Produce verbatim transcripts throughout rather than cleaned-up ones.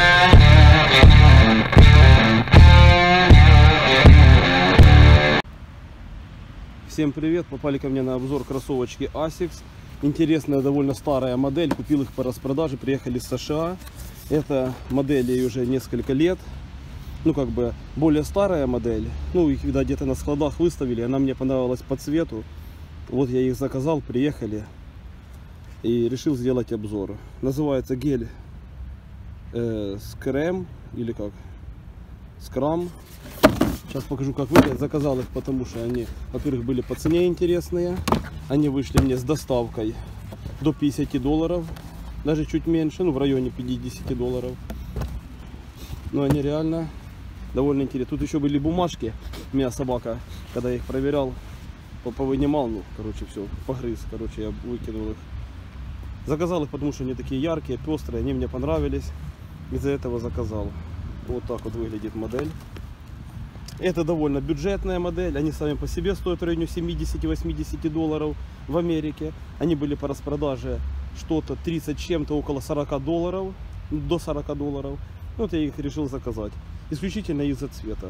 Всем привет! Попали ко мне на обзор кроссовочки Asics. Интересная, довольно старая модель. Купил их по распродаже, приехали с США. Эта модель ей уже несколько лет. Ну, как бы, более старая модель. Ну, их, видать, где-то на складах выставили. Она мне понравилась по цвету. Вот я их заказал, приехали. И решил сделать обзор. Называется гель э, Scram. Или как? Scram. Сейчас покажу, как выглядят. Заказал их, потому что они, во-первых, были по цене интересные. Они вышли мне с доставкой до пятидесяти долларов. Даже чуть меньше, ну в районе пятидесяти долларов. Но они реально довольно интересные. Тут еще были бумажки. У меня собака, когда я их проверял, повынимал, ну, короче, все, погрыз. Короче, я выкинул их. Заказал их, потому что они такие яркие, пестрые. Они мне понравились. Из-за этого заказал. Вот так вот выглядит модель. Это довольно бюджетная модель, они сами по себе стоят в районе семидесяти-восьмидесяти долларов в Америке. Они были по распродаже что-то тридцать чем-то, около сорока долларов, до сорока долларов. Вот я их решил заказать, исключительно из-за цвета.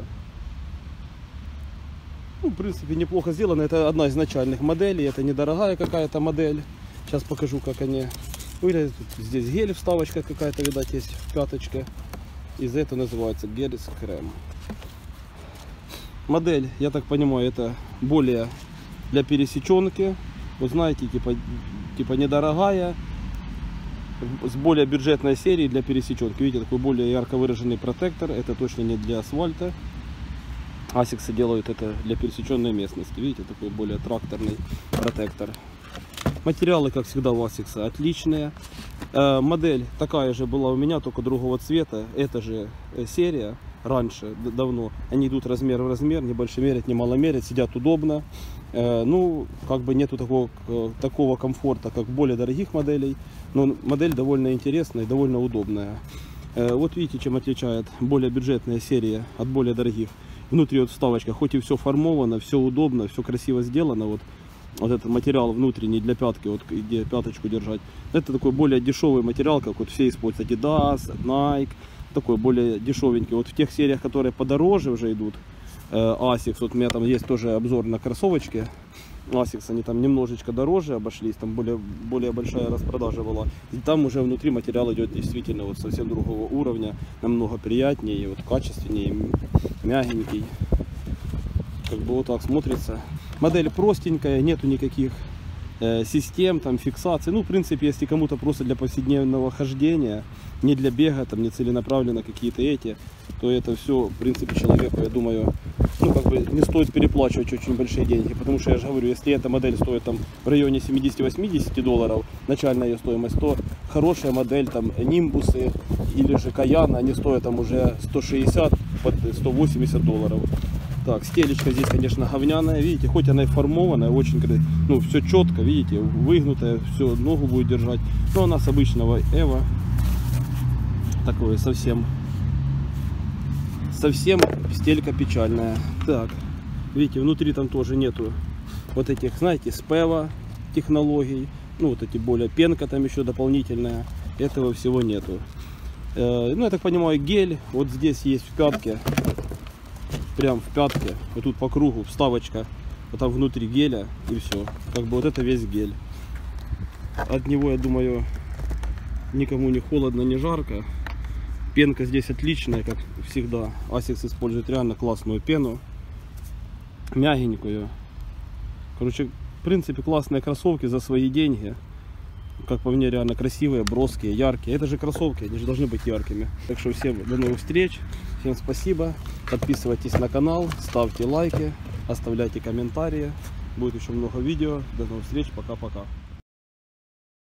Ну, в принципе, неплохо сделано, это одна из начальных моделей, это недорогая какая-то модель. Сейчас покажу, как они выглядят. Здесь гель, вставочка какая-то, видать, есть в пяточке. Из-за этого называется гель Scram. Модель, я так понимаю, это более для пересеченки. Вот знаете, типа, типа недорогая, с более бюджетной серии для пересеченки. Видите, такой более ярко выраженный протектор. Это точно не для асфальта. Asics делают это для пересеченной местности. Видите, такой более тракторный протектор. Материалы, как всегда, у Asics отличные. Э, модель такая же была у меня, только другого цвета. Это же серия. Раньше, давно, они идут размер в размер, не больше мерят, не мало мерят, сидят удобно. Э, ну, как бы нету такого, такого комфорта, как более дорогих моделей, но модель довольно интересная и довольно удобная. Э, вот видите, чем отличает более бюджетная серия от более дорогих. Внутри вот вставочка, хоть и все формовано, все удобно, все красиво сделано. Вот, вот этот материал внутренний для пятки, вот где пяточку держать. Это такой более дешевый материал, как вот все используют Adidas, Nike. Такой более дешевенький. Вот в тех сериях, которые подороже уже идут, э, Asics, вот у меня там есть тоже обзор на кроссовочки Asics, они там немножечко дороже обошлись, там более, более большая распродажа была. И там уже внутри материал идет действительно вот совсем другого уровня, намного приятнее, вот качественнее, мягенький. Как бы вот так смотрится. Модель простенькая, нету никаких э, систем, там фиксации. Ну, в принципе, если кому-то просто для повседневного хождения, не для бега, там не целенаправленно какие-то эти, то это все, в принципе, человеку, я думаю, ну, как бы не стоит переплачивать очень большие деньги, потому что я же говорю, если эта модель стоит там в районе семидесяти-восьмидесяти долларов, начальная ее стоимость, то хорошая модель, там, Нимбусы или же Каяны, они стоят там уже сто шестьдесят под сто восемьдесят долларов. Так, стелечка здесь, конечно, говняная, видите, хоть она и формованная, очень, ну, все четко, видите, выгнутая, все, ногу будет держать, но она с обычного Эва. Такое совсем совсем стелька печальная. Так, видите, внутри там тоже нету вот этих, знаете, спева технологий, ну вот эти более пенка там еще дополнительная, этого всего нету. Э, ну, я так понимаю, гель вот здесь есть в пятке, прям в пятке, вот тут по кругу вставочка, вот там внутри геля, и все, как бы вот это весь гель. От него, я думаю, никому не холодно, не жарко. Пенка здесь отличная, как всегда. Asics использует реально классную пену. Мягенькую. Короче, в принципе, классные кроссовки за свои деньги. Как по мне, реально красивые, броские, яркие. Это же кроссовки, они же должны быть яркими. Так что всем до новых встреч. Всем спасибо. Подписывайтесь на канал, ставьте лайки, оставляйте комментарии. Будет еще много видео. До новых встреч. Пока-пока.